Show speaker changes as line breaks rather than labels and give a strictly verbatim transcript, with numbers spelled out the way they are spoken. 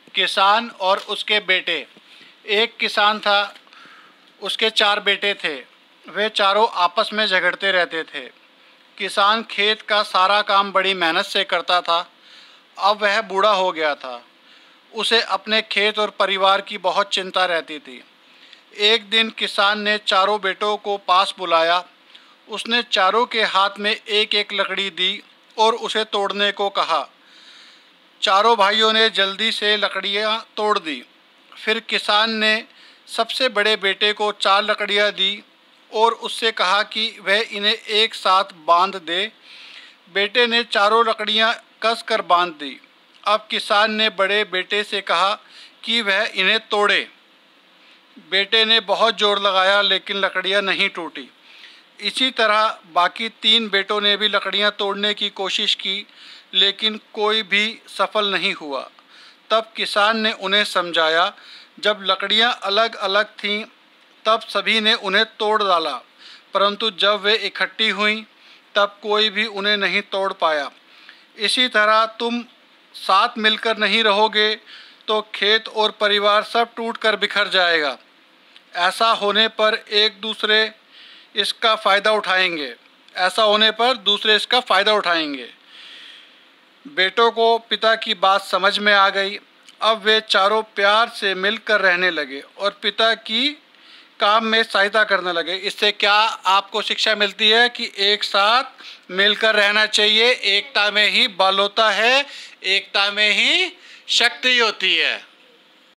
किसान और उसके बेटे। एक किसान था, उसके चार बेटे थे। वे चारों आपस में झगड़ते रहते थे। किसान खेत का सारा काम बड़ी मेहनत से करता था। अब वह बूढ़ा हो गया था। उसे अपने खेत और परिवार की बहुत चिंता रहती थी। एक दिन किसान ने चारों बेटों को पास बुलाया। उसने चारों के हाथ में एक एक लकड़ी दी और उसे तोड़ने को कहा। चारों भाइयों ने जल्दी से लकड़ियां तोड़ दी। फिर किसान ने सबसे बड़े बेटे को चार लकड़ियां दी और उससे कहा कि वह इन्हें एक साथ बांध दे। बेटे ने चारों लकड़ियां कस कर बांध दी। अब किसान ने बड़े बेटे से कहा कि वह इन्हें तोड़े। बेटे ने बहुत जोर लगाया लेकिन लकड़ियां नहीं टूटी। इसी तरह बाकी तीन बेटों ने भी लकड़ियां तोड़ने की कोशिश की लेकिन कोई भी सफल नहीं हुआ। तब किसान ने उन्हें समझाया। जब लकड़ियां अलग अलग थीं तब सभी ने उन्हें तोड़ डाला, परंतु जब वे इकट्ठी हुईं तब कोई भी उन्हें नहीं तोड़ पाया। इसी तरह तुम साथ मिलकर नहीं रहोगे तो खेत और परिवार सब टूटकर बिखर जाएगा। ऐसा होने पर एक दूसरे इसका फ़ायदा उठाएंगे ऐसा होने पर दूसरे इसका फ़ायदा उठाएंगे। बेटों को पिता की बात समझ में आ गई। अब वे चारों प्यार से मिलकर रहने लगे और पिता की काम में सहायता करने लगे। इससे क्या आपको शिक्षा मिलती है कि एक साथ मिलकर रहना चाहिए। एकता में ही बल होता है, एकता में ही शक्ति होती है।